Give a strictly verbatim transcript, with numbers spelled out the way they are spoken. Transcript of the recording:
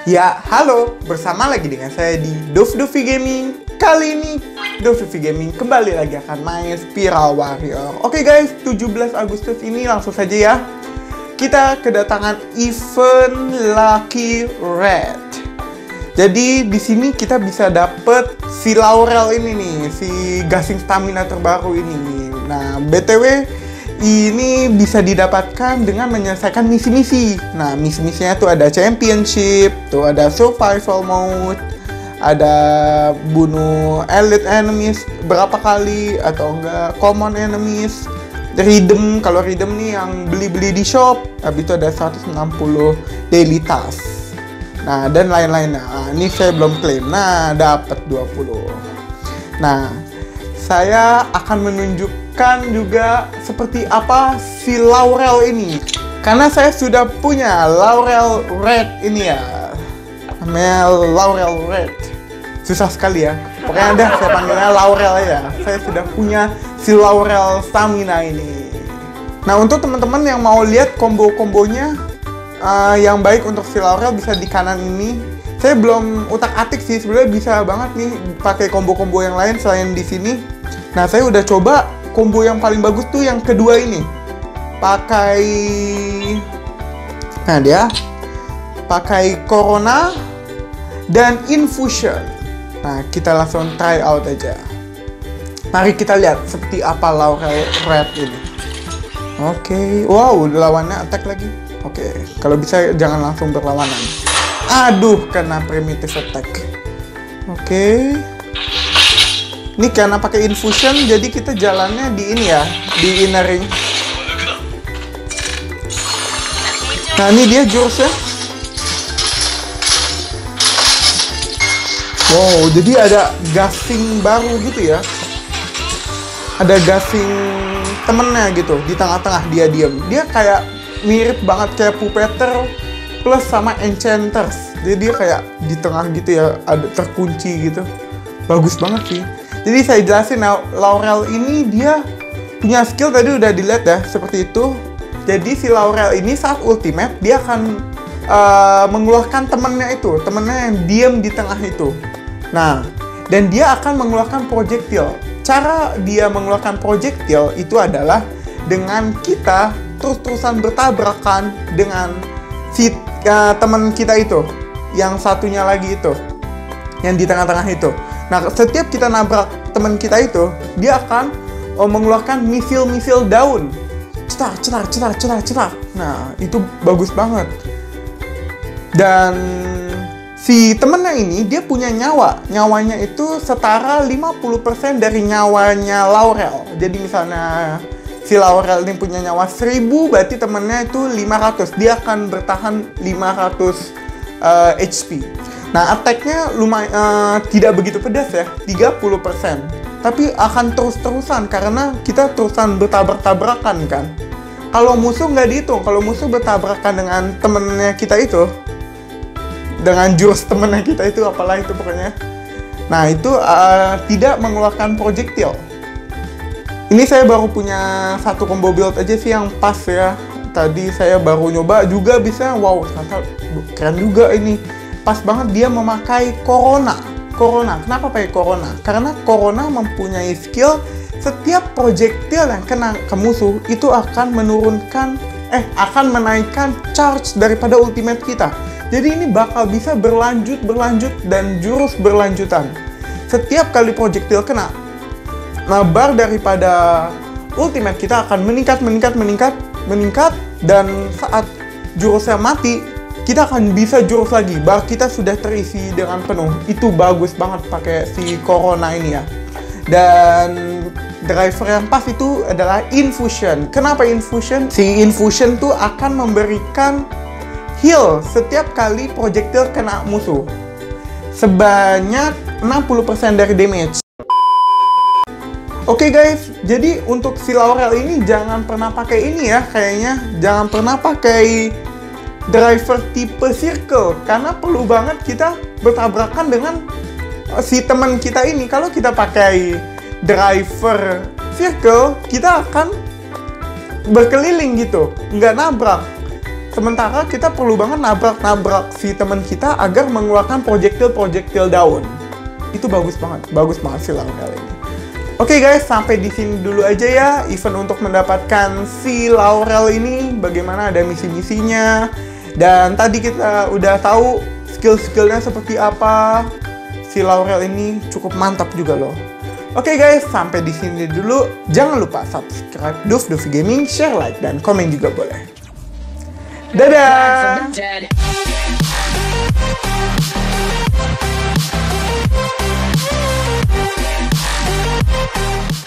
Ya, halo, bersama lagi dengan saya di Dovdovi Gaming. Kali ini, Dovdovi Gaming kembali lagi akan main Spiral Warrior. Oke guys, tujuh belas Agustus ini langsung saja ya. Kita kedatangan event Lucky Red. Jadi di sini kita bisa dapet si Laurel ini nih, si gasing stamina terbaru ini. Nah, B T W ini bisa didapatkan dengan menyelesaikan misi-misi. Nah, misi-misinya tuh ada championship, tuh ada survival mode, ada bunuh elite enemies berapa kali atau enggak common enemies, redeem, kalau redeem nih yang beli-beli di shop, habis itu ada seratus enam puluh daily task. Nah, dan lain-lain. Nah, ini saya belum claim. Nah, dapat dua puluh. Nah, saya akan menunjukkan juga seperti apa si Laurel ini. Karena saya sudah punya Laurel Red ini ya. Namanya Laurel Red. Susah sekali ya. Pokoknya dah saya panggilnya Laurel ya. Saya sudah punya si Laurel stamina ini. Nah, untuk teman-teman yang mau lihat combo-kombonya uh, yang baik untuk si Laurel bisa di kanan ini. Saya belum utak-atik sih, sebenarnya bisa banget nih pakai combo-combo yang lain selain di sini. Nah, saya udah coba combo yang paling bagus tuh yang kedua ini. Pakai Nah, dia pakai Corona dan Infusion. Nah, kita langsung try out aja. Mari kita lihat seperti apa Laurel Red ini. Oke, wow, lawannya attack lagi. Oke, kalau bisa jangan langsung berlawanan. Aduh, kena primitive attack. Oke. Ini karena pakai infusion, jadi kita jalannya di ini ya, di inner ring. Nah, ini dia jurusnya. Wow, jadi ada gasing baru gitu ya. Ada gasing temennya gitu, di tengah-tengah dia diem. Dia kayak mirip banget kayak Puppeteer plus sama Enchanters. Jadi dia kayak di tengah gitu ya, ada terkunci gitu. Bagus banget sih. Jadi saya jelasin, nah, Laurel ini dia punya skill tadi udah dilihat ya, seperti itu. Jadi si Laurel ini saat ultimate, dia akan uh, mengeluarkan temennya itu, temennya yang diem di tengah itu. Nah, dan dia akan mengeluarkan projectile. Cara dia mengeluarkan projectile itu adalah dengan kita terus-terusan bertabrakan dengan si uh, teman kita itu, yang satunya lagi itu, yang di tengah-tengah itu. Nah, setiap kita nabrak teman kita itu, dia akan oh, mengeluarkan misil-misil daun. Cetar, cetar, cetar, cetar, cetar. Nah, itu bagus banget. Dan si temennya ini, dia punya nyawa. Nyawanya itu setara lima puluh persen dari nyawanya Laurel. Jadi misalnya si Laurel ini punya nyawa seribu, berarti temennya itu lima ratus. Dia akan bertahan lima ratus uh, H P. Nah, attack-nya lumayan uh, tidak begitu pedas ya, tiga puluh persen. Tapi akan terus-terusan karena kita terusan bertabrak-tabrakan kan. Kalau musuh nggak dihitung, kalau musuh bertabrakan dengan temennya kita itu, dengan jurus temennya kita itu, apalah itu pokoknya. Nah, itu uh, tidak mengeluarkan projectile. Ini saya baru punya satu combo build aja sih yang pas ya. Tadi saya baru nyoba juga bisa, wow, ternyata keren juga ini. Pas banget dia memakai Corona. Corona, kenapa pakai Corona? Karena Corona mempunyai skill setiap projectile yang kena ke musuh itu akan menurunkan, eh, akan menaikkan charge daripada ultimate kita. Jadi ini bakal bisa berlanjut, berlanjut, dan jurus berlanjutan. Setiap kali projectile kena, nah, bar daripada ultimate kita akan meningkat, meningkat, meningkat, meningkat, dan saat jurusnya mati, kita akan bisa jurus lagi, bar kita sudah terisi dengan penuh. Itu bagus banget pakai si Corona ini ya. Dan driver yang pas itu adalah Infusion. Kenapa Infusion? Si Infusion tuh akan memberikan heal setiap kali projectile kena musuh sebanyak enam puluh persen dari damage. Oke okay guys, jadi untuk si Laurel ini jangan pernah pakai ini ya, kayaknya jangan pernah pakai driver tipe circle, karena perlu banget kita bertabrakan dengan si teman kita ini. Kalau kita pakai driver circle, kita akan berkeliling gitu, nggak nabrak. Sementara kita perlu banget nabrak-nabrak si teman kita agar mengeluarkan projectile-projectile daun. Itu bagus banget, bagus banget si Laurel ini. Oke guys, sampai di sini dulu aja ya event untuk mendapatkan si Laurel ini. Bagaimana ada misi-misinya. Dan tadi kita udah tahu skill-skillnya seperti apa. Si Laurel ini cukup mantap juga loh. Oke guys, sampai di sini dulu. Jangan lupa subscribe Duf Dufi Gaming, share, like, dan komen juga boleh. Dadah!